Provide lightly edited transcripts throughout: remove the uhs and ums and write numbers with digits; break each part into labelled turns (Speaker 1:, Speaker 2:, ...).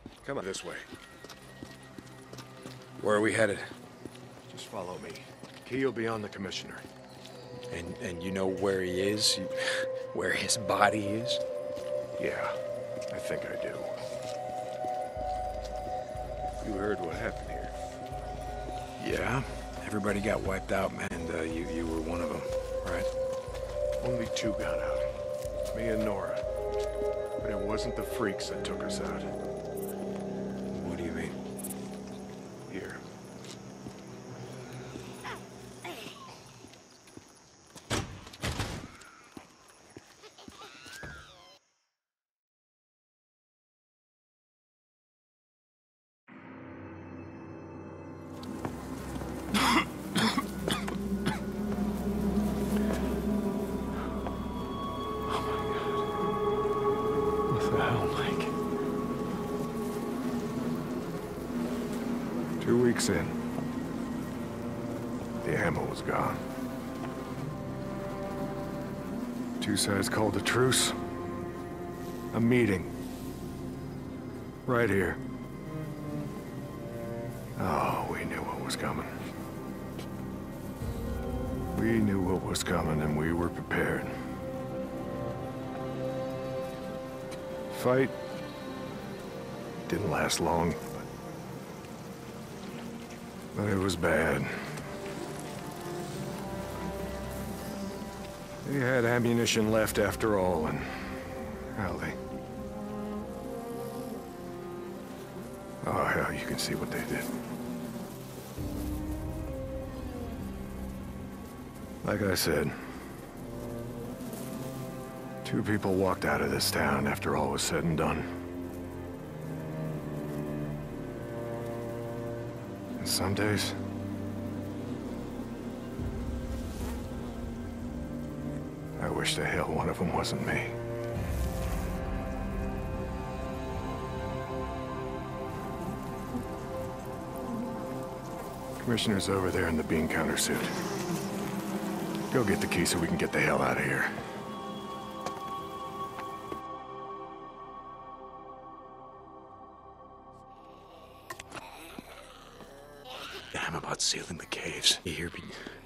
Speaker 1: Come on, this way. Where are we headed?
Speaker 2: Just follow me. Key will be on the commissioner.
Speaker 1: And you know where he is? Where his body is?
Speaker 2: Yeah, I think I do.
Speaker 1: You heard what happened here.
Speaker 2: Yeah?
Speaker 1: Everybody got wiped out, man, and you were one of them, right?
Speaker 2: Only two got out. Me and Nora. But it wasn't the freaks that took us out.
Speaker 1: What do you mean?
Speaker 2: Here. What the hell, Mike? 2 weeks in. The ammo was gone. Two sides called a truce. A meeting. Right here. Oh, we knew what was coming. We knew what was coming and we were prepared. Fight didn't last long, but it was bad. They had ammunition left after all, and hell, oh hell, you can see what they did. Like I said, two people walked out of this town after all was said and done. And some days, I wish the hell one of them wasn't me. Commissioner's over there in the bean counter suit. Go get the key so we can get the hell out of here.
Speaker 1: I'm about sealing the caves. You hear me?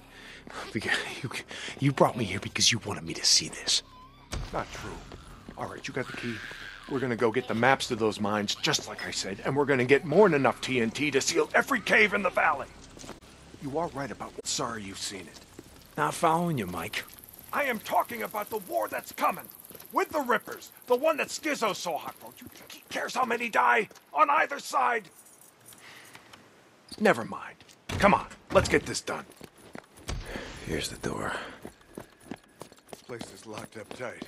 Speaker 1: You brought me here because you wanted me to see this.
Speaker 2: Not true. All right, you got the key. We're gonna go get the maps to those mines, just like I said, and we're gonna get more than enough TNT to seal every cave in the valley. You are right about what. Sorry you've seen it.
Speaker 1: Not following you, Mike.
Speaker 2: I am talking about the war that's coming. With the Rippers. The one that Schizo so hot for. You think he cares how many die? On either side? Never mind. Come on, let's get this done.
Speaker 1: Here's the door.
Speaker 2: This place is locked up tight.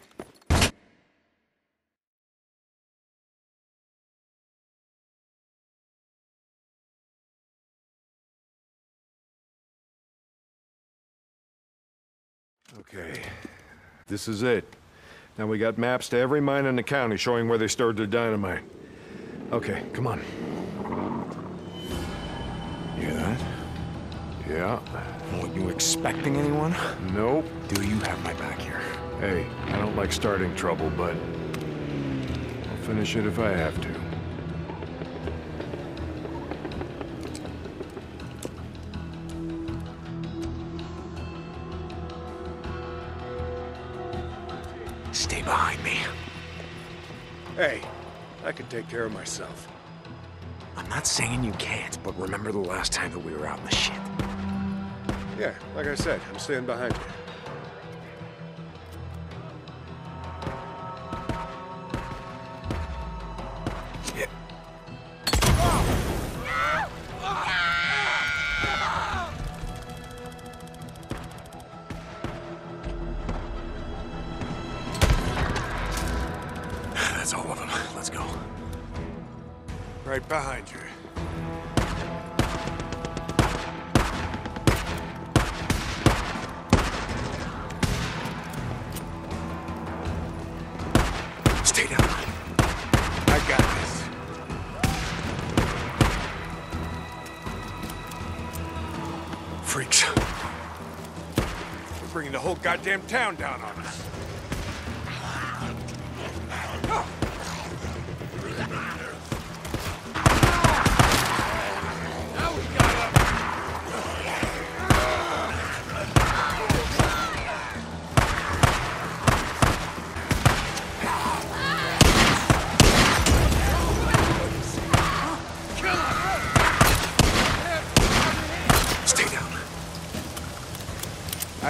Speaker 2: Okay, this is it. Now we got maps to every mine in the county showing where they stored their dynamite. Okay, come on.
Speaker 1: You hear that?
Speaker 2: Yeah.
Speaker 1: Weren't you expecting anyone?
Speaker 2: Nope.
Speaker 1: Do you have my back here?
Speaker 2: Hey, I don't like starting trouble, but I'll finish it if I have to.
Speaker 1: Stay behind me.
Speaker 2: Hey, I can take care of myself.
Speaker 1: I'm not saying you can't, but remember the last time that we were out in the shit.
Speaker 2: Yeah, like I said, I'm staying behind you.
Speaker 1: Yeah. That's all of them. Let's go.
Speaker 2: Right behind you.
Speaker 1: Stay down.
Speaker 2: I got this.
Speaker 1: Freaks.
Speaker 2: We're bringing the whole goddamn town down on us.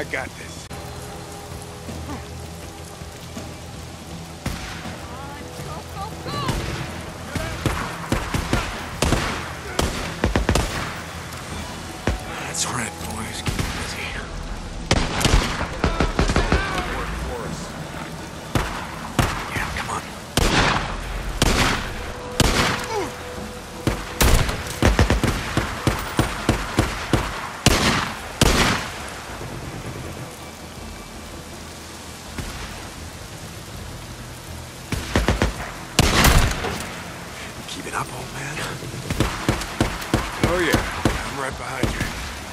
Speaker 2: I got this. That's right, boys. Keep busy. Work for us. Yeah, come on. Keep it up, old man. Oh yeah, I'm right behind you.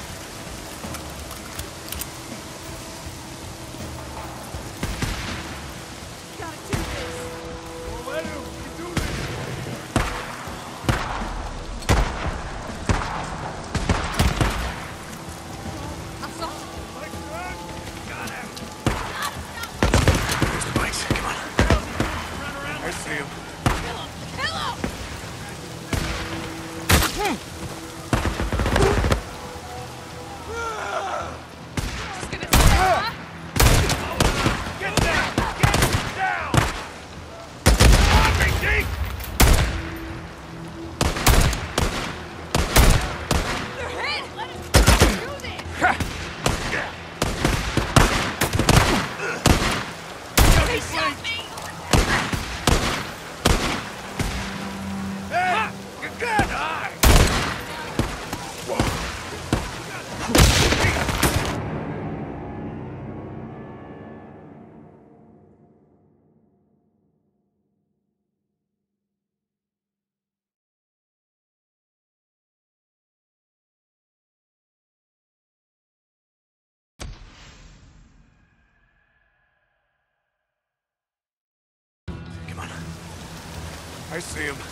Speaker 2: I see him.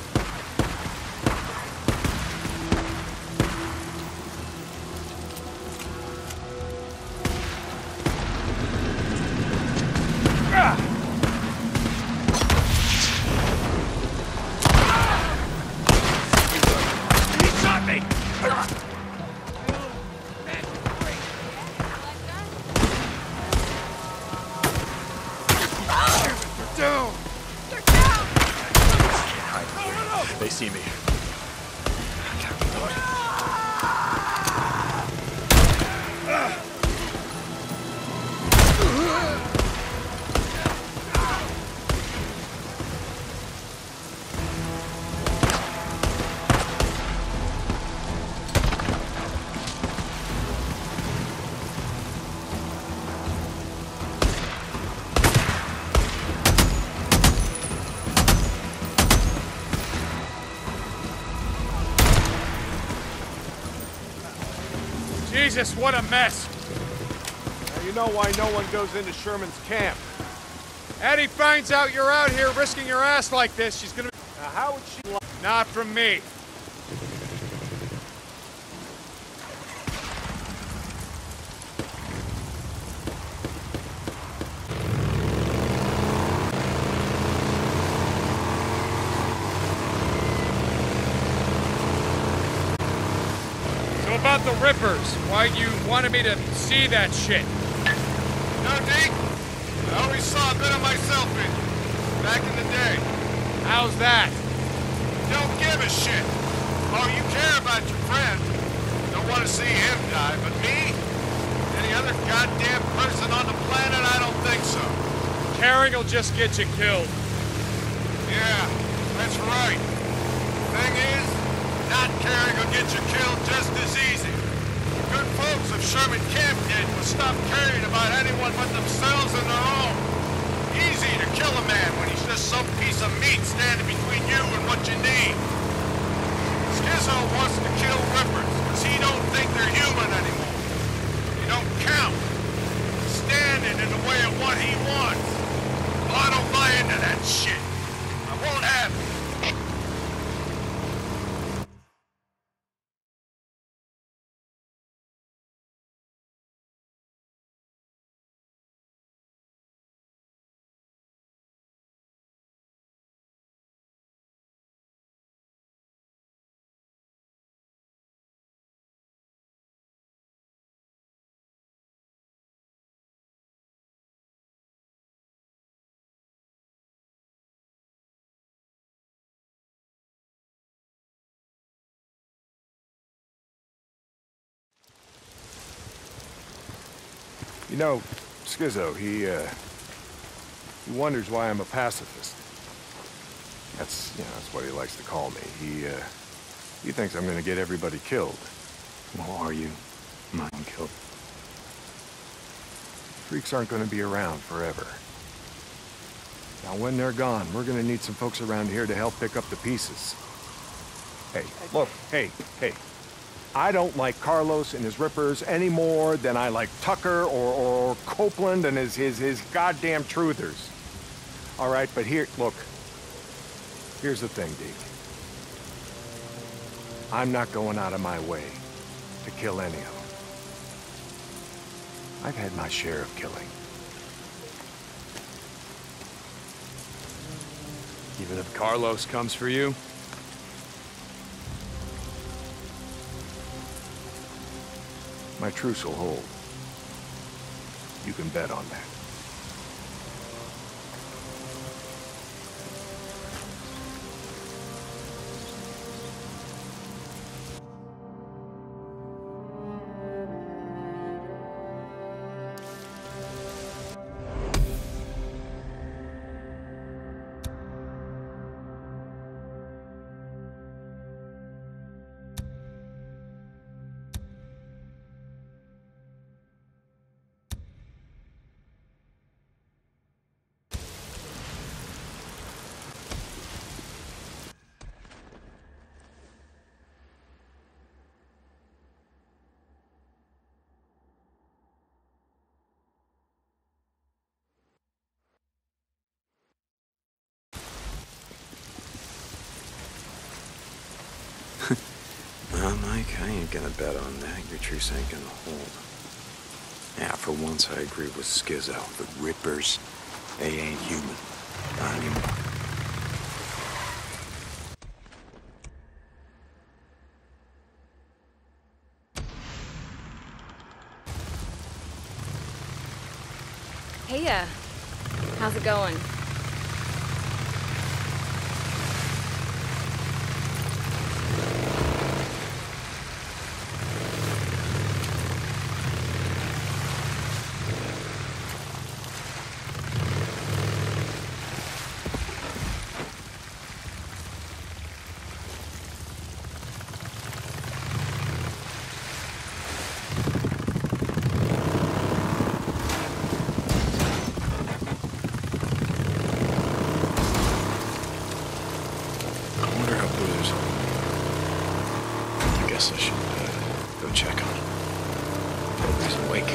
Speaker 2: He shot me! They're down!
Speaker 1: They see me.
Speaker 3: Jesus, what a mess!
Speaker 2: Now you know why no one goes into Sherman's camp.
Speaker 3: Eddie finds out you're out here risking your ass like this, she's gonna...
Speaker 2: Now how would she...
Speaker 3: Not from me. So about the Rippers, why you wanted me to see that shit?
Speaker 4: No, Deke. I always saw a bit of myself in you, back in the day.
Speaker 3: How's that?
Speaker 4: Don't give a shit. Oh, you care about your friend. Don't want to see him die, but me? Any other goddamn person on the planet? I don't think so.
Speaker 3: Caring will just get you killed.
Speaker 4: Yeah, that's right. Thing is, not caring will get you killed just as easy. Good folks of Sherman Camp did was stop caring about anyone but themselves and their own. Easy to kill a man when he's just some piece of meat standing between you and what you need. Skizzo wants to kill Rippers because he don't think they're human anymore. You don't count. Standing in the way of what he wants. Well, I don't buy into that shit. I won't have it.
Speaker 2: You know, Schizo, he wonders why I'm a pacifist. That's what he likes to call me. He thinks I'm gonna get everybody killed.
Speaker 1: Well, are you? Mine killed.
Speaker 2: Freaks aren't gonna be around forever. Now, when they're gone, we're gonna need some folks around here to help pick up the pieces. Hey, look, hey. I don't like Carlos and his rippers any more than I like Tucker or Copeland and his goddamn truthers. All right, but here's the thing, Deke. I'm not going out of my way to kill any of them. I've had my share of killing.
Speaker 3: Even if Carlos comes for you?
Speaker 2: My truce will hold. You can bet on that.
Speaker 1: Well, Mike, I ain't gonna bet on that. Your truce ain't gonna hold. Yeah, for once I agree with Schizo. The Rippers, they ain't human. Not anymore.
Speaker 5: Hey, how's it going?
Speaker 1: I should go check on him. Hope he's awake.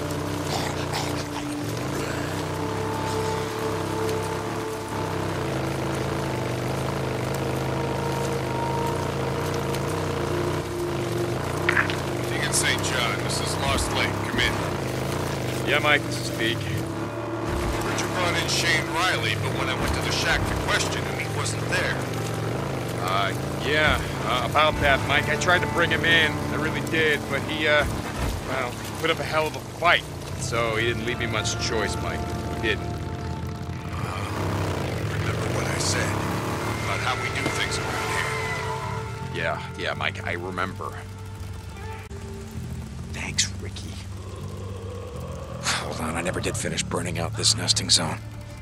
Speaker 4: Deacon St. John, this is Lost Lake. Come in.
Speaker 3: Yeah, Mike, this is Deke.
Speaker 4: Heard you brought in Shane Riley, but when I went to the shack to question him, he wasn't there.
Speaker 3: Yeah, about that, Mike. I tried to bring him in. I really did, but he, well, put up a hell of a fight. So he didn't leave me much choice, Mike. He didn't.
Speaker 4: Remember what I said about how we do things around here?
Speaker 3: Yeah, Mike, I remember.
Speaker 1: Thanks, Ricky. Hold on, I never did finish burning out this nesting zone.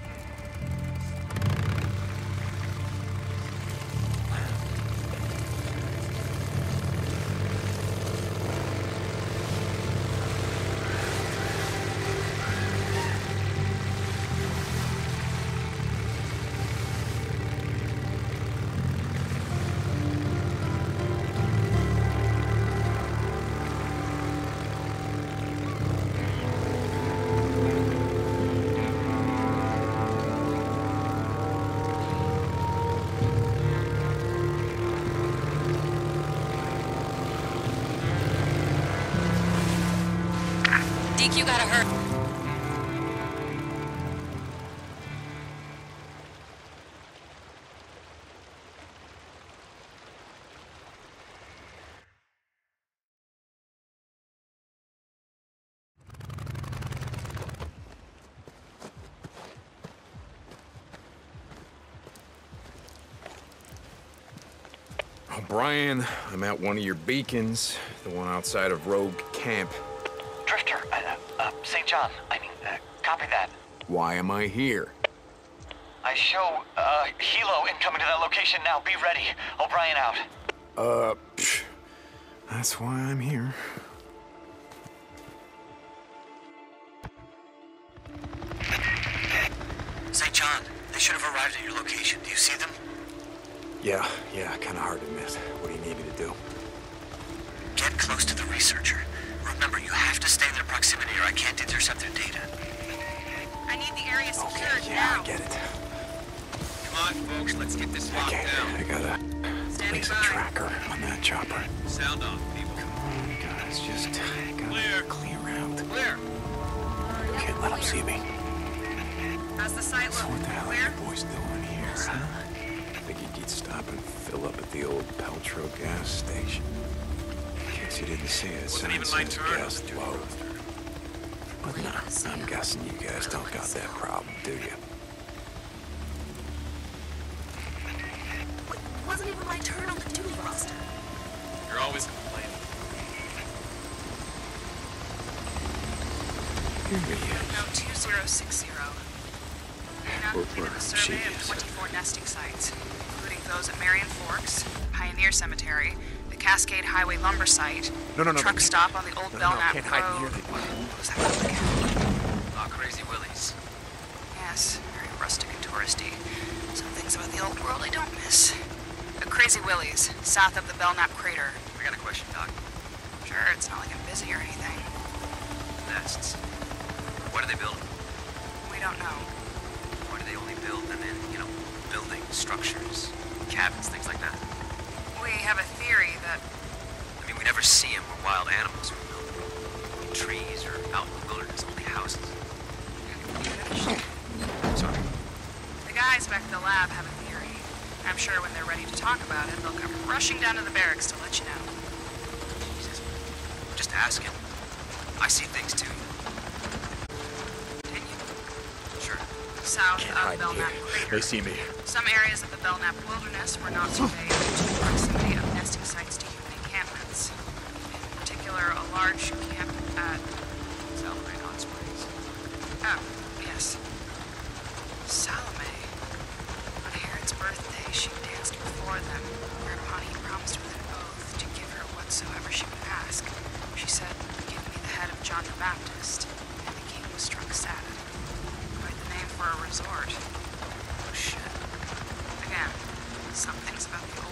Speaker 5: Deke, you gotta hurry.
Speaker 6: Brian, I'm at one of your beacons, the one outside of Rogue Camp.
Speaker 7: Drifter,
Speaker 6: St. John. Copy that.
Speaker 1: Why am I here?
Speaker 6: I show, helo incoming to that location now. Be ready. O'Brien out.
Speaker 1: That's why I'm here.
Speaker 6: St. John, they should have arrived at your location. Do you see them?
Speaker 1: Yeah, kinda hard to miss. What do you need me to do?
Speaker 6: Get close to the researcher. Remember, you have to stay in their proximity or I can't intercept their data.
Speaker 5: I need the area secured
Speaker 1: Okay,
Speaker 5: now.
Speaker 1: I get it.
Speaker 3: Come on, folks, let's get this locked
Speaker 1: Okay,
Speaker 3: down.
Speaker 1: I gotta
Speaker 5: Standing
Speaker 1: place a
Speaker 5: by.
Speaker 1: tracker on that chopper.
Speaker 3: Sound off, people.
Speaker 1: Come on, guys, just gotta
Speaker 3: Clear.
Speaker 1: clear out.
Speaker 3: Clear.
Speaker 1: Can't let them see me.
Speaker 5: How's the site
Speaker 1: So
Speaker 5: look?
Speaker 1: what the hell are
Speaker 5: Clear?
Speaker 1: you boys doing here, huh? Figured you'd stop and fill up at the old Peltro gas station. In case you didn't see it,
Speaker 3: Wasn't even my
Speaker 1: says
Speaker 3: turn.
Speaker 1: gas low. But no, I'm guessing you guys don't got that problem, do you?
Speaker 5: Wasn't even my turn on the duty roster.
Speaker 3: You're always complaining.
Speaker 1: Here he is.
Speaker 7: No 2060. Nina completed a survey of
Speaker 1: Jeez.
Speaker 7: 24 nesting sites, including those at Marion Forks, Pioneer Cemetery, the Cascade Highway lumber site,
Speaker 2: No,
Speaker 7: truck stop on the old Belknap
Speaker 2: can't hide
Speaker 7: Road.
Speaker 2: near
Speaker 7: What was that called again?
Speaker 6: Ah, Crazy Willie's.
Speaker 7: Yes, very rustic and touristy. Some things about the old world I don't miss. The Crazy Willie's, south of the Belknap crater.
Speaker 6: I got a question, Doc.
Speaker 7: Sure, it's not like I'm busy or anything.
Speaker 6: Nests. What are they building?
Speaker 7: We don't know.
Speaker 6: Why do they only build them in, buildings, structures, cabins, things like that?
Speaker 7: We have a theory that
Speaker 6: I mean, we never see them where wild animals are built. Trees or out in the wilderness, only houses. Sorry.
Speaker 7: the guys back at the lab have a theory. I'm sure when they're ready to talk about it, they'll come rushing down to the barracks to let you know.
Speaker 6: Jesus. Just ask him. I see things too.
Speaker 7: Continue.
Speaker 6: Sure.
Speaker 7: South
Speaker 2: Can't
Speaker 7: of
Speaker 2: hide
Speaker 7: Belknap
Speaker 2: here.
Speaker 7: crater.
Speaker 2: They see me.
Speaker 7: Some areas of the Belknap wilderness were not surveyed due to the proximity of nesting sites to human encampments. In particular, a large camp at
Speaker 6: Salome Hot Springs.
Speaker 7: Oh, yes. Salome. On Herod's birthday, she danced before them, whereupon he promised with an oath to give her whatsoever she would ask. She said, "Give me the head of John the Baptist," and the king was struck sad. Quite the name for a resort.
Speaker 6: Oh, shit.
Speaker 7: Again, some things about the